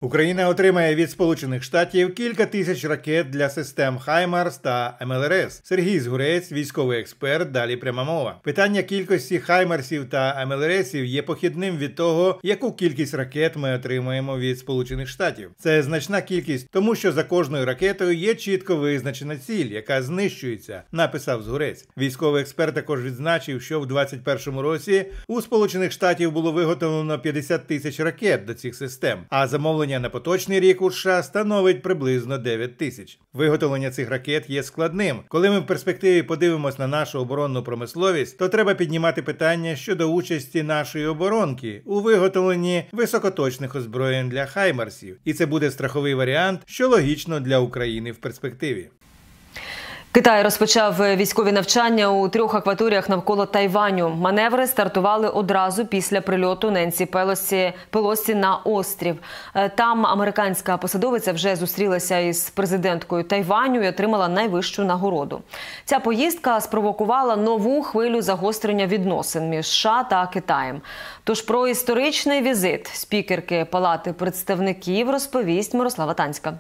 Україна отримає від Сполучених Штатів кілька тисяч ракет для систем «Хаймарс» та МЛРС. Сергій Згурець, військовий експерт, далі пряма мова. Питання кількості «Хаймарсів» та МЛРСів є похідним від того, яку кількість ракет ми отримаємо від Сполучених Штатів. Це значна кількість, тому що за кожною ракетою є чітко визначена ціль, яка знищується, написав Згурець. Військовий експерт також відзначив, що в 2021 році у Сполучених Штатів було виготовлено 50 тисяч ракет до цих систем, а замовлення на поточний рік у США становить приблизно 9 тисяч. Виготовлення цих ракет є складним. Коли ми в перспективі подивимось на нашу оборонну промисловість, то треба піднімати питання щодо участі нашої оборонки у виготовленні високоточних озброєнь для «Хаймарсів». І це буде страховий варіант, що логічно для України в перспективі. Китай розпочав військові навчання у 3 акваторіях навколо Тайваню. Маневри стартували одразу після прильоту Ненсі Пелосі на острів. Там американська посадовиця вже зустрілася із президенткою Тайваню і отримала найвищу нагороду. Ця поїздка спровокувала нову хвилю загострення відносин між США та Китаєм. Тож про історичний візит спікерки Палати представників розповість Мирослава Танська.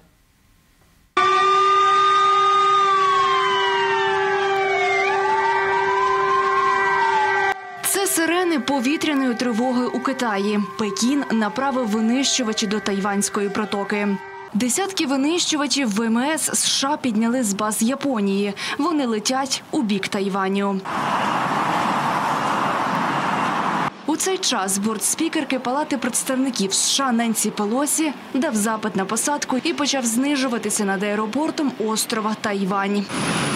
Сирени повітряної тривоги у Китаї. Пекін направив винищувачі до Тайванської протоки. Десятки винищувачів ВМС США підняли з баз Японії. Вони летять у бік Тайваню. У цей час бортспікерки Палати представників США Ненсі Пелосі дав запит на посадку і почав знижуватися над аеропортом острова Тайвань.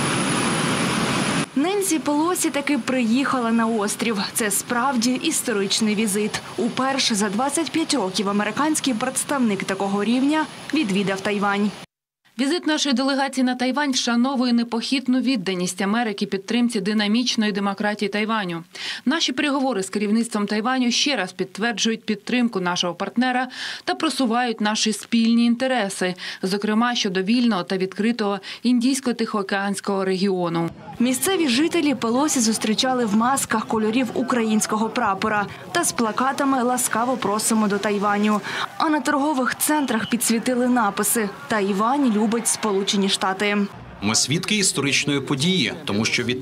Ненсі Пелосі таки приїхала на острів. Це справді історичний візит. Уперше за 25 років американський представник такого рівня відвідав Тайвань. Візит нашої делегації на Тайвань вшановує непохитну відданість Америки підтримці динамічної демократії Тайваню. Наші переговори з керівництвом Тайваню ще раз підтверджують підтримку нашого партнера та просувають наші спільні інтереси, зокрема щодо вільного та відкритого індійсько-тихоокеанського регіону. Місцеві жителі Пелосі зустрічали в масках кольорів українського прапора та з плакатами «Ласкаво просимо до Тайваню». А на торгових центрах підсвітили написи «Тайвань любить Сполучені Штати». Ми свідки історичної події, тому що від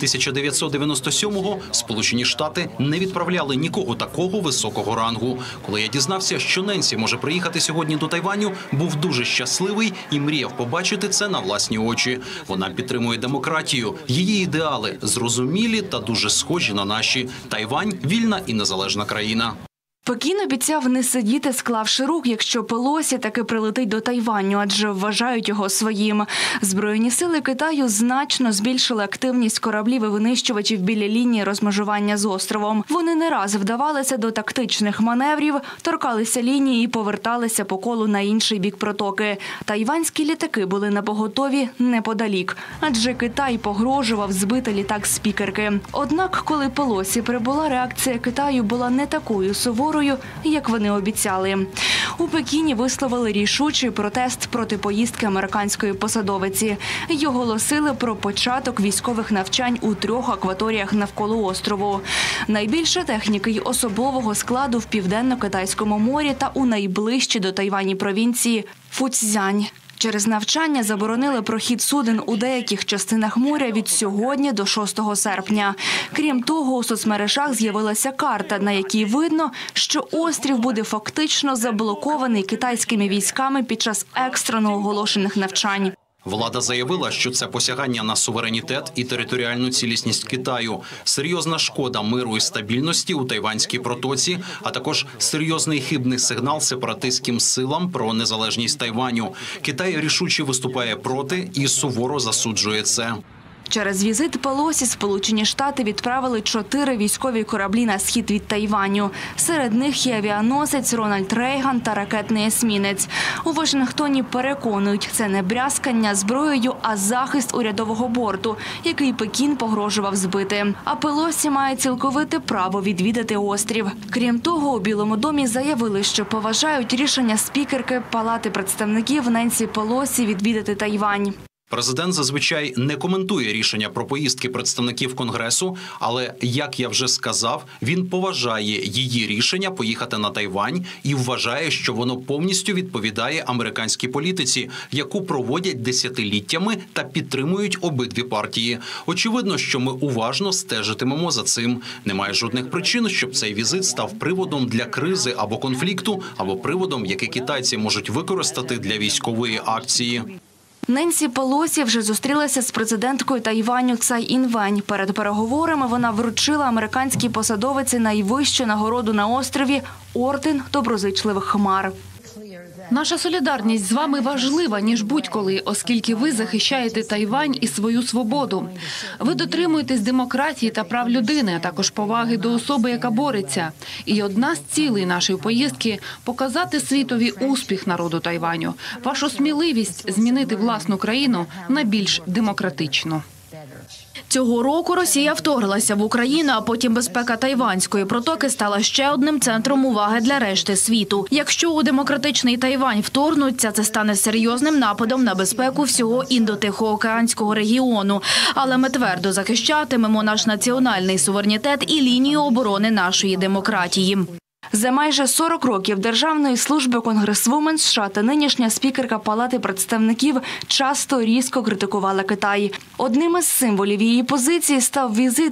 1997-го Сполучені Штати не відправляли нікого такого високого рангу. Коли я дізнався, що Ненсі може приїхати сьогодні до Тайваню, був дуже щасливий і мріяв побачити це на власні очі. Вона підтримує демократію, її ідеали зрозумілі та дуже схожі на наші. Тайвань – вільна і незалежна країна. Пекін обіцяв не сидіти, склавши рук, якщо Пелосі таки прилетить до Тайваню, адже вважають його своїм. Збройні сили Китаю значно збільшили активність кораблів і винищувачів біля лінії розмежування з островом. Вони не раз вдавалися до тактичних маневрів, торкалися лінії і поверталися по колу на інший бік протоки. Тайванські літаки були напоготові неподалік, адже Китай погрожував збити літак спікерки. Однак, коли Пелосі прибула, реакція Китаю була не такою суворою, як вони обіцяли. У Пекіні висловили рішучий протест проти поїздки американської посадовиці і оголосили про початок військових навчань у 3 акваторіях навколо острову. Найбільше техніки й особового складу в Південно-Китайському морі та у найближчій до Тайвані провінції Фуцзянь. Через навчання заборонили прохід суден у деяких частинах моря від сьогодні до 6 серпня. Крім того, у соцмережах з'явилася карта, на якій видно, що острів буде фактично заблокований китайськими військами під час екстрено оголошених навчань. Влада заявила, що це посягання на суверенітет і територіальну цілісність Китаю, серйозна шкода миру і стабільності у Тайванській протоці, а також серйозний хибний сигнал сепаратистським силам про незалежність Тайваню. Китай рішуче виступає проти і суворо засуджує це. Через візит Пелосі Сполучені Штати відправили 4 військові кораблі на схід від Тайваню. Серед них є авіаносець «Рональд Рейган» та ракетний есмінець. У Вашингтоні переконують, це не брязкання зброєю, а захист урядового борту, який Пекін погрожував збити. А Пелосі має цілковите право відвідати острів. Крім того, у Білому домі заявили, що поважають рішення спікерки Палати представників Ненсі Пелосі відвідати Тайвань. Президент зазвичай не коментує рішення про поїздки представників Конгресу, але, як я вже сказав, він поважає її рішення поїхати на Тайвань і вважає, що воно повністю відповідає американській політиці, яку проводять десятиліттями та підтримують обидві партії. Очевидно, що ми уважно стежитимемо за цим. Немає жодних причин, щоб цей візит став приводом для кризи або конфлікту, або приводом, який китайці можуть використати для військової акції. Ненсі Пелосі вже зустрілася з президенткою Тайваню Цай Інвень. Перед переговорами вона вручила американській посадовиці найвищу нагороду на острові – орден доброзичливих хмар. Наша солідарність з вами важлива, ніж будь-коли, оскільки ви захищаєте Тайвань і свою свободу. Ви дотримуєтесь демократії та прав людини, а також поваги до особи, яка бореться. І одна з цілей нашої поїздки – показати світові успіх народу Тайваню, вашу сміливість змінити власну країну на більш демократичну. Цього року Росія вторглася в Україну, а потім безпека Тайванської протоки стала ще одним центром уваги для решти світу. Якщо у демократичний Тайвань вторгнуться, це стане серйозним нападом на безпеку всього Індо-Тихоокеанського регіону. Але ми твердо захищатимемо наш національний суверенітет і лінію оборони нашої демократії. За майже 40 років Державної служби конгресвумен США та нинішня спікерка Палати представників часто різко критикувала Китай. Одним із символів її позиції став візит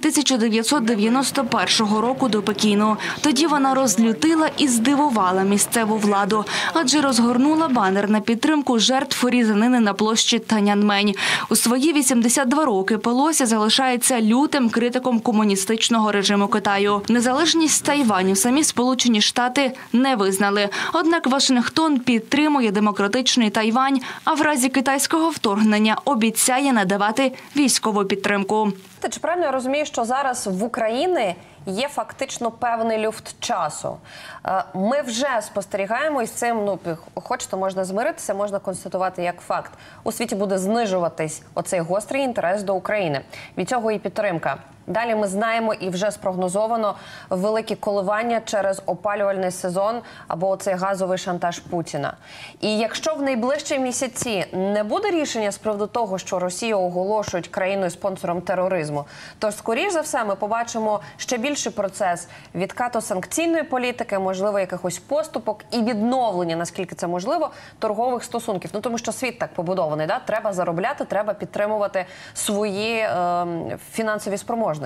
1991 року до Пекіну. Тоді вона розлютила і здивувала місцеву владу, адже розгорнула банер на підтримку жертв різанини на площі Тяньаньмень. У свої 82 роки Пелосі залишається лютим критиком комуністичного режиму Китаю. Незалежність Тайваню самі Сполучені Штати не визнали. Однак Вашингтон підтримує демократичний Тайвань, а в разі китайського вторгнення обіцяє надавати військову підтримку. Чи правильно я розумію, що зараз в Україні є фактично певний люфт часу? Ми вже спостерігаємо і з цим, хочете, можна змиритися, можна констатувати як факт. У світі буде знижуватись оцей гострий інтерес до України. Від цього і підтримка. Далі ми знаємо і вже спрогнозовано великі коливання через опалювальний сезон або оцей газовий шантаж Путіна. І якщо в найближчі місяці не буде рішення з приводу того, що Росію оголошують країною-спонсором тероризму, то, скоріш за все, ми побачимо ще більший процес відкату санкційної політики, можливо, якихось поступок і відновлення, наскільки це можливо, торгових стосунків. Тому що світ так побудований, да? Треба заробляти, треба підтримувати свої фінансові спроможності.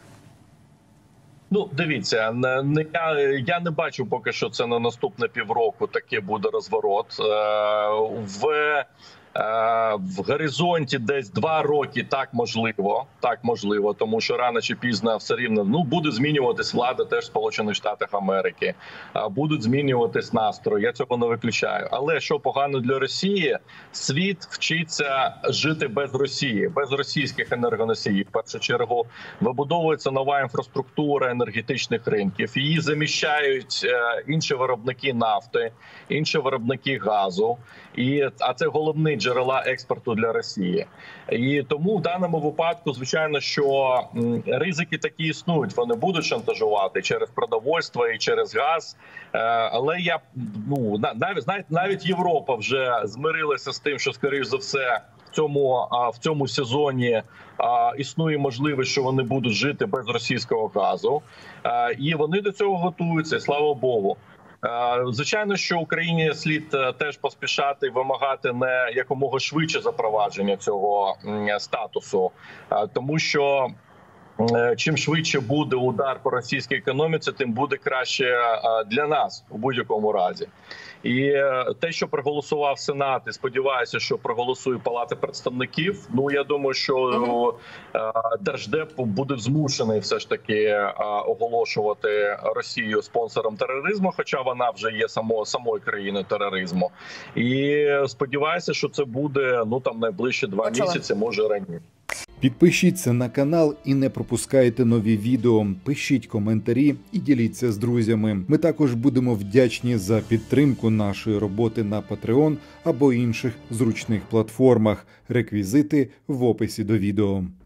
Дивіться, я не бачу поки що це на наступне півроку таки буде розворот. В горизонті десь 2 роки так можливо, тому що рано чи пізно все рівно буде змінюватись влада теж в Сполучених Штатах Америки, будуть змінюватись настрої, я цього не виключаю. Але що погано для Росії, світ вчиться жити без Росії, без російських енергоносіїв. В першу чергу вибудовується нова інфраструктура енергетичних ринків, її заміщають інші виробники нафти, інші виробники газу, а це головний джерела експорту для Росії. І тому в даному випадку, звичайно, що ризики такі існують. Вони будуть шантажувати через продовольство і через газ. Але навіть Європа вже змирилася з тим, що, скоріш за все, в цьому сезоні існує можливість, що вони будуть жити без російського газу. І вони до цього готуються, слава Богу. Звичайно, що Україні слід теж поспішати вимагати не якомога швидше запровадження цього статусу, тому що чим швидше буде удар по російській економіці, тим буде краще для нас у будь-якому разі. І те, що проголосував Сенат, і сподіваюся, що проголосує Палата представників, я думаю, що Держдеп буде змушений все ж таки оголошувати Росію спонсором тероризму, хоча вона вже є самою країною тероризму. І сподіваюся, що це буде найближчі 2 місяці, може раніше. Підпишіться на канал і не пропускайте нові відео. Пишіть коментарі і діліться з друзями. Ми також будемо вдячні за підтримку нашої роботи на Patreon або інших зручних платформах. Реквізити в описі до відео.